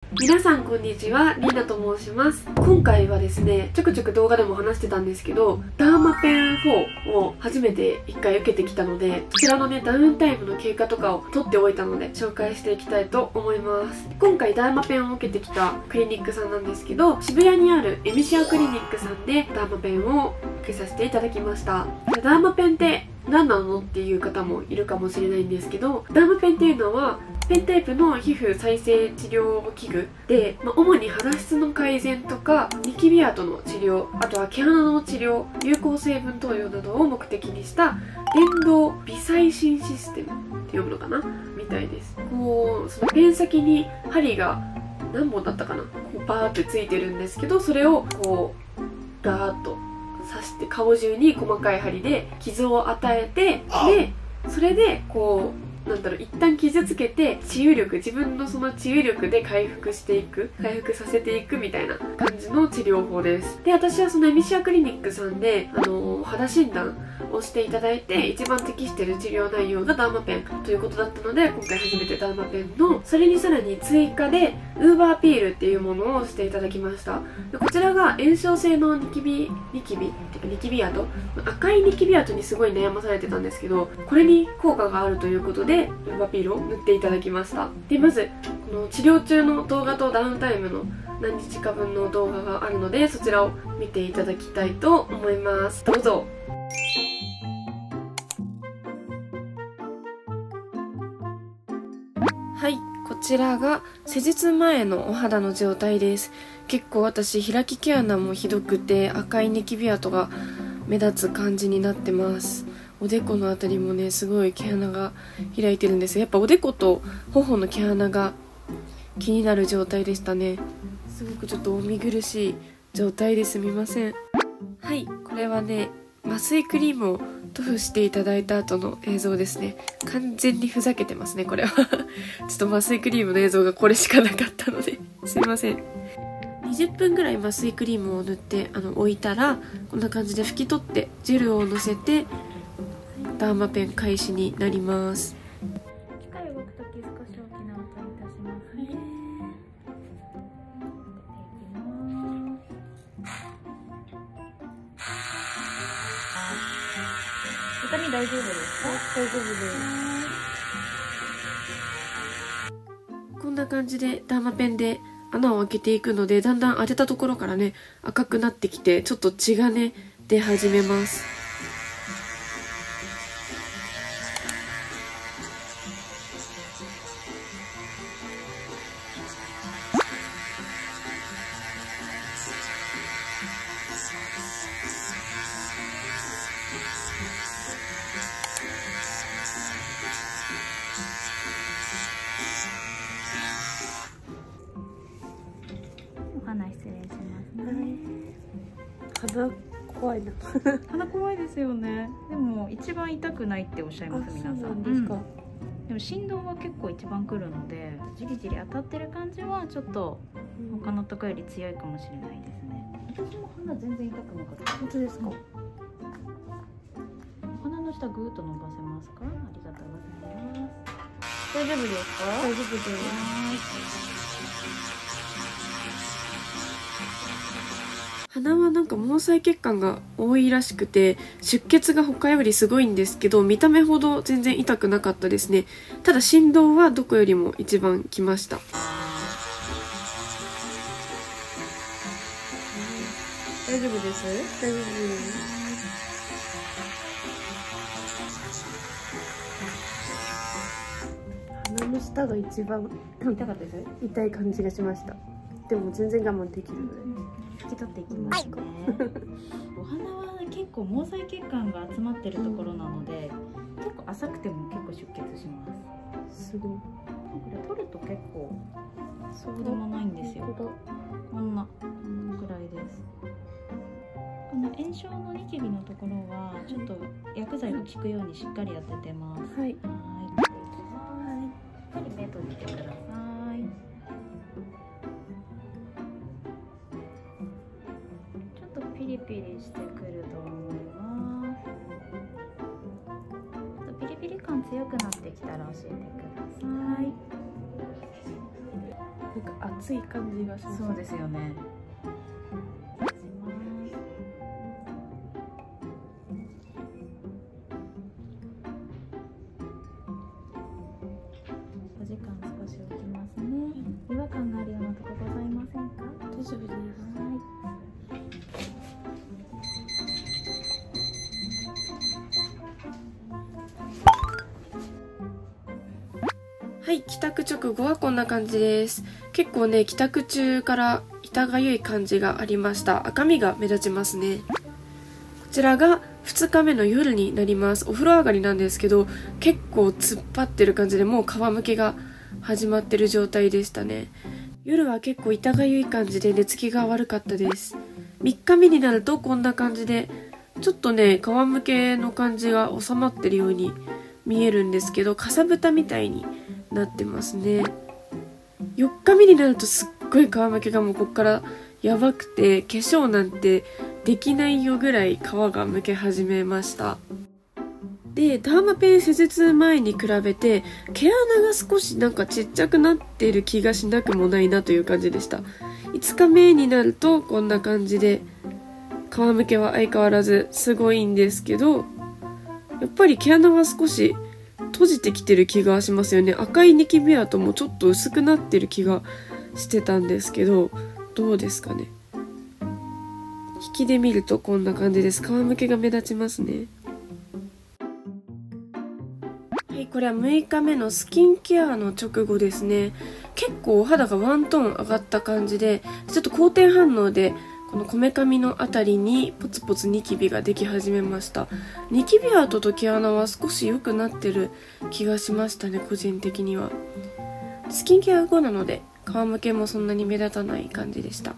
皆さんこんにちは、りなと申します。今回はですね、ちょくちょく動画でも話してたんですけど、ダーマペン4を初めて1回受けてきたので、そちらのね、ダウンタイムの経過とかを撮っておいたので、紹介していきたいと思います。今回ダーマペンを受けてきたクリニックさんなんですけど、渋谷にあるエミシアクリニックさんでダーマペンを受けさせていただきました。ダーマペンって何なのっていう方もいるかもしれないんですけど、ダーマペンっていうのはペンタイプの皮膚再生治療器具で、主に肌質の改善とかニキビ跡の治療、あとは毛穴の治療、有効成分投与などを目的にした電動微細心システムって読むのかなみたいです。こうそのペン先に針が何本だったかな、こうバーってついてるんですけど、それをこうガーッと刺して顔中に細かい針で傷を与えて、でそれでこうなんだろう、一旦傷つけて治癒力、自分のその治癒力で回復していく、回復させていくみたいな感じの治療法です。で、私はそのエミシアクリニックさんで肌診断をしていただいて、一番適している治療内容がダーマペンということだったので、今回初めてダーマペンのそれにさらに追加でウーバーピールっていうものをしていただきました。でこちらが炎症性のニキビ跡、赤いニキビ跡にすごい悩まされてたんですけど、これに効果があるということでウーバーピールを塗っていただきました。でまずこの治療中の動画とダウンタイムの何日か分の動画があるので、そちらを見ていただきたいと思います。どうぞ。はい、こちらが施術前のお肌の状態です。結構私開き毛穴もひどくて赤いニキビ跡が目立つ感じになってます。おでこのあたりもね、すごい毛穴が開いてるんです。やっぱおでこと頬の毛穴が気になる状態でしたね。すごくちょっとお見苦しい状態ですみません。はい、これはね、麻酔クリームを塗布していただいた後の映像ですね。完全にふざけてますね、これは。ちょっと麻酔クリームの映像がこれしかなかったのですいません。20分ぐらい麻酔クリームを塗って置いたら、こんな感じで拭き取ってジェルをのせてダーマペン開始になります。 機械動くとき少し大きな音いたしますね。痛み大丈夫ですか？大丈夫です。 こんな感じでダーマペンで穴を開けていくので、だんだん当てたところからね赤くなってきて、ちょっと血がね出始めます。 お花失礼しますね。 鼻怖いな。 鼻怖いですよね。でも一番痛くないっておっしゃいます皆さん。 そうなんですか。 でも振動は結構一番くるので、じりじり当たってる感じはちょっと他のとこより強いかもしれないですね。私も鼻全然痛くなかった。 本当ですか？ 鼻の下ぐーっと伸ばせますか？ありがとうございます。大丈夫ですか？ 大丈夫です。鼻はなんか毛細血管が多いらしくて、出血が他よりすごいんですけど、見た目ほど全然痛くなかったですね。ただ振動はどこよりも一番きました。 大丈夫です。 大丈夫です。鼻の下が一番痛かったです。 痛い感じがしました。でも全然我慢できるので拭き取っていきますね。お花は結構毛細血管が集まってるところなので、結構浅くても結構出血します。 すごい。 これ取ると結構そうでもないんですよ。こんなぐらいです。この炎症のニキビのところはちょっと薬剤が効くようにしっかり当ててます。 はい。 しっかり目閉じてください。ピリピリしてくると思います。ピリピリ感強くなってきたら教えてください。 なごく熱い感じがします。 そうですよね。お時間少し置きますね。違和感があるようなとこございませんか？ 大丈夫です。はい、帰宅直後はこんな感じです。結構ね、帰宅中から痛がゆい感じがありました。赤みが目立ちますね。こちらが2日目の夜になります。お風呂上がりなんですけど、結構突っ張ってる感じで、もう皮むけが始まってる状態でしたね。夜は結構痛がゆい感じで寝つきが悪かったです。3日目になるとこんな感じで、ちょっとね、皮むけの感じが収まってるように見えるんですけど、かさぶたみたいになってますね。4日目になるとすっごい皮むけがもうこっからやばくて、化粧なんてできないよぐらい皮がむけ始めました。で、ダーマペン施術前に比べて毛穴が少しなんかちっちゃくなっている気がしなくもないなという感じでした。5日目になるとこんな感じで、皮むけは相変わらずすごいんですけど、やっぱり毛穴が少し閉じてきてる気がしますよね。赤いニキビ跡もちょっと薄くなってる気がしてたんですけど、どうですかね。引きで見るとこんな感じです。皮むけが目立ちますね。はい、これは6日目のスキンケアの直後ですね。結構お肌がワントーン上がった感じで、ちょっと好転反応でこのこめかみのあたりにポツポツニキビができ始めました。ニキビ跡と毛穴は少し良くなってる気がしましたね、個人的には。スキンケア後なので皮むけもそんなに目立たない感じでした。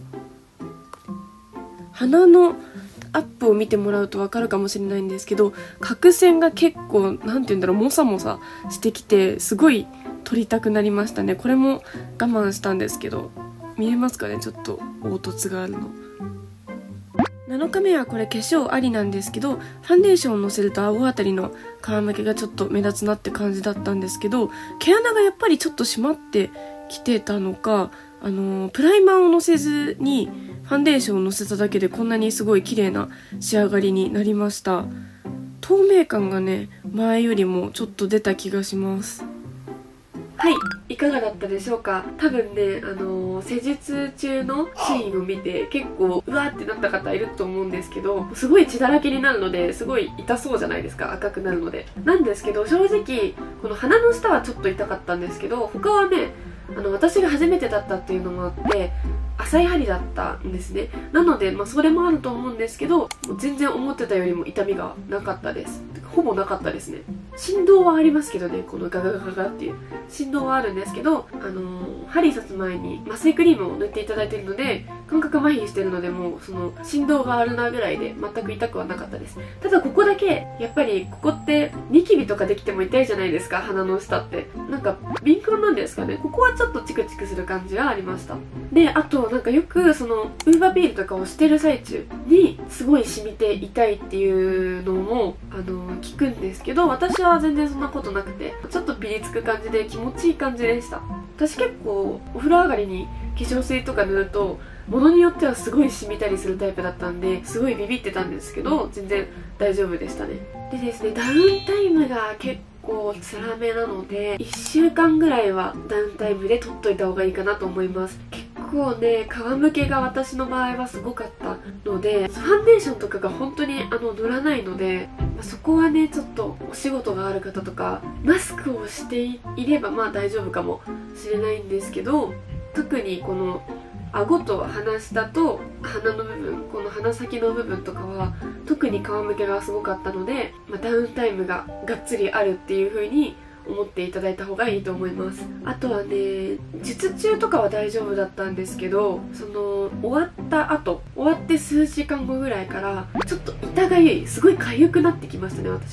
鼻のアップを見てもらうと分かるかもしれないんですけど、角栓が結構なんて言うんだろう、モサモサしてきて、すごい取りたくなりましたね。これも我慢したんですけど、見えますかね、ちょっと凹凸があるの。7日目はこれ化粧ありなんですけど、ファンデーションをのせると顎あたりの皮むけがちょっと目立つなって感じだったんですけど、毛穴がやっぱりちょっと締まってきてたのか、プライマーをのせずにファンデーションをのせただけでこんなにすごい綺麗な仕上がりになりました。透明感がね、前よりもちょっと出た気がします。はい、いかがだったでしょうか。多分ね、施術中のシーンを見て結構うわーってなった方いると思うんですけど、すごい血だらけになるのですごい痛そうじゃないですか、赤くなるので。なんですけど、正直この鼻の下はちょっと痛かったんですけど、他はね、私が初めてだったっていうのもあって浅い針だったんですね。なので、それもあると思うんですけど、全然思ってたよりも痛みがなかったです。ほぼなかったですね。振動はありますけどね、このガガガガガっていう振動はあるんですけど、針刺す前に麻酔クリームを塗っていただいているので、感覚麻痺してるので、もうその振動があるなぐらいで全く痛くはなかったです。ただここだけやっぱり、ここってニキビとかできても痛いじゃないですか、鼻の下って。なんか敏感なんですかね。ここはちょっとチクチクする感じがありました。で、あとなんかよくそのウーバービールとかをしてる最中にすごい染みて痛いっていうのも聞くんですけど、私は全然そんなことなくて、ちょっとピリつく感じで気持ちいい感じでした。私結構お風呂上がりに化粧水とか塗ると物によってはすごい染みたりするタイプだったんで、すごいビビってたんですけど全然大丈夫でしたね。でですね、ダウンタイムが結構辛めなので、1週間ぐらいはダウンタイムで取っといた方がいいかなと思います。結構ね、皮むけが私の場合はすごかったので、ファンデーションとかが本当に塗らないので、そこはね、ちょっとお仕事がある方とかマスクをしていれば大丈夫かもしれないんですけど、特にこの顎と鼻下と鼻の部分、この鼻先の部分とかは特に皮むけがすごかったので、ダウンタイムががっつりあるっていう風に思っていただいた方がいいと思います。あとはね、術中とかは大丈夫だったんですけど、その終わった後、終わって数時間後ぐらいからちょっと痛がゆい、すごい痒くなってきましたね、私は。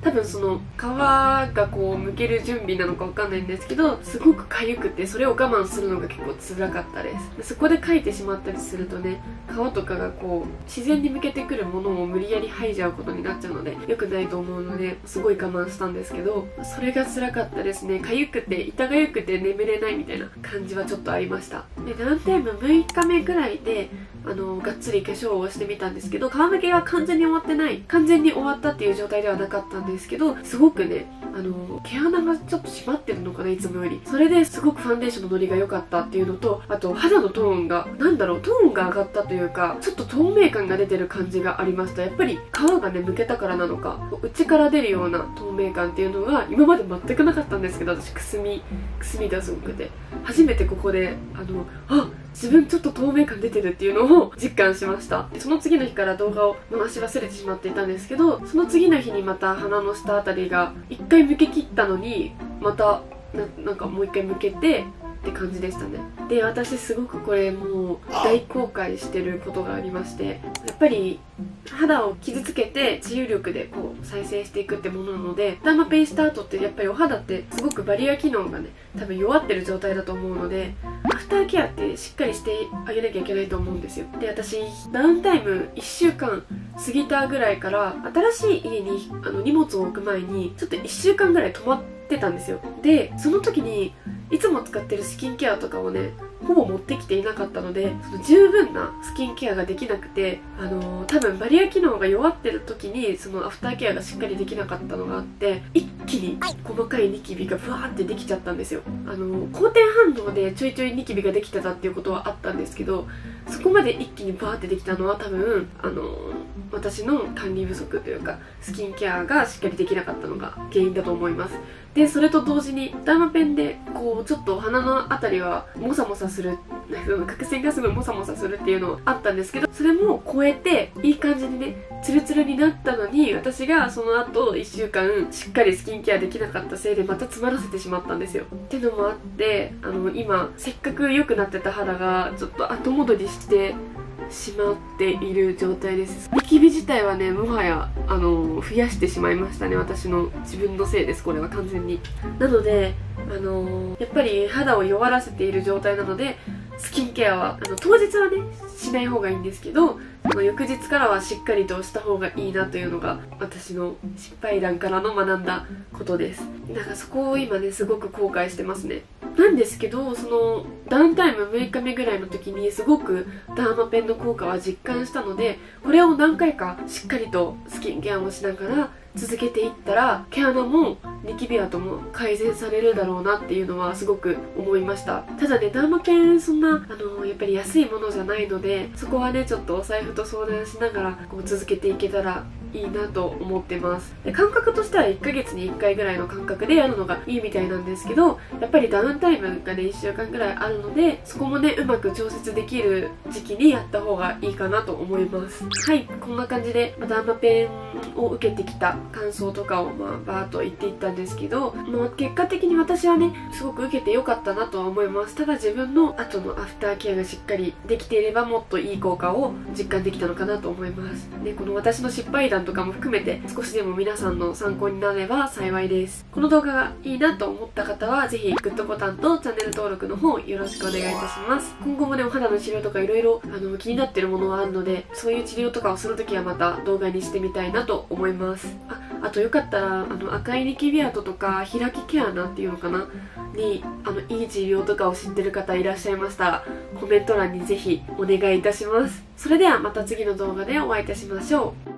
多分その皮がこう剥ける準備なのかわかんないんですけど、すごく痒くてそれを我慢するのが結構辛かったです。そこでかいてしまったりするとね、皮とかがこう自然に向けてくるものを無理やり剥いじゃうことになっちゃうので良くないと思うので、すごい我慢したんですけど、それが辛かったですね。痒くて痛がゆくて眠れないみたいな感じはちょっとありました。でダウンタイム6日目ぐらいでがっつり化粧をしてみたんですけど、皮むけが完全に終わってない、完全に終わったっていう状態ではなかったんですけど、すごくね毛穴がちょっと締まってるのかな、いつもより。それですごくファンデーションのノリが良かったっていうのと、あと肌のトーンがトーンが上がったというか、ちょっと透明感が出てる感じがありました。やっぱり皮がねむけたからなのか、内から出るような透明感っていうのが今まで全くなかったんですけど、私くすみがすごくて、初めてここで自分ちょっと透明感出てるっていうのを実感しました。その次の日から動画を回し忘れてしまっていたんですけど、その次の日にまた鼻の下あたりが1回むけ切ったのに、またなんかもう1回むけてって感じでしたね。で私すごくこれもう大後悔してることがありまして、やっぱり肌を傷つけて治癒力でこう再生していくってものなので、ダーマペンした後ってやっぱりお肌ってすごくバリア機能がね多分弱ってる状態だと思うので、アフターケアってしっかりしてあげなきゃいけないと思うんですよ。で私ダウンタイム1週間過ぎたぐらいから新しい家に荷物を置く前にちょっと1週間ぐらい泊まってたんですよ。でその時にいつも使ってるスキンケアとかをねほぼ持ってきていなかったので、その十分なスキンケアができなくて、多分バリア機能が弱ってる時にそのアフターケアがしっかりできなかったのがあって、一気に細かいニキビがブワーってできちゃったんですよ。好転反応でちょいちょいニキビができてたっていうことはあったんですけど、そこまで一気にバーってできたのは多分私の管理不足というかスキンケアがしっかりできなかったのが原因だと思います。でそれと同時にダーマペンでこうちょっと鼻のあたりはモサモサする、角栓がすごいモサモサするっていうのあったんですけど、それも超えていい感じにねツルツルになったのに、私がその後1週間しっかりスキンケアできなかったせいでまた詰まらせてしまったんですよ。っていうのもあって今せっかく良くなってた肌がちょっと後戻りしてしまっている状態です。ニキビ自体はねもはや増やしてしまいましたね。私の自分のせいです、これは完全に。なのでやっぱり肌を弱らせている状態なので、スキンケアは当日はねしない方がいいんですけど、翌日からはしっかりとした方がいいなというのが私の失敗談からの学んだことです。なんかそこを今ねすごく後悔してますね。なんですけど、そのダウンタイム6日目ぐらいの時にすごくダーマペンの効果は実感したので、これを何回かしっかりとスキンケアもしながら続けていったら毛穴もニキビ跡も改善されるだろうなっていうのはすごく思いました。ただねダーマペンそんなやっぱり安いものじゃないので、そこはねちょっとお財布と相談しながらこう続けていけたらいいなと思ってます。で感覚としては1ヶ月に1回ぐらいの感覚でやるのがいいみたいなんですけど、やっぱりダウンタイムがね1週間ぐらいあるので、そこもねうまく調節できる時期にやった方がいいかなと思います。はい、こんな感じでダーマペンを受けてきた感想とかをバーっと言っていったんですけど、結果的に私はねすごく受けてよかったなとは思います。ただ自分の後のアフターケアがしっかりできていればもっといい効果を実感できたのかなと思います。でこの私の失敗談とかも含めて少しでも皆さんの参考になれば幸いです。この動画がいいなと思った方はぜひグッドボタンとチャンネル登録の方よろしくお願いいたします。今後もねお肌の治療とかいろいろ気になってるものはあるので、そういう治療とかをするときはまた動画にしてみたいなと思います。あとよかったら赤いニキビ跡とか開き毛穴っていうのかなにいい治療とかを知ってる方いらっしゃいましたらコメント欄にぜひお願いいたします。それではまた次の動画でお会いいたしましょう。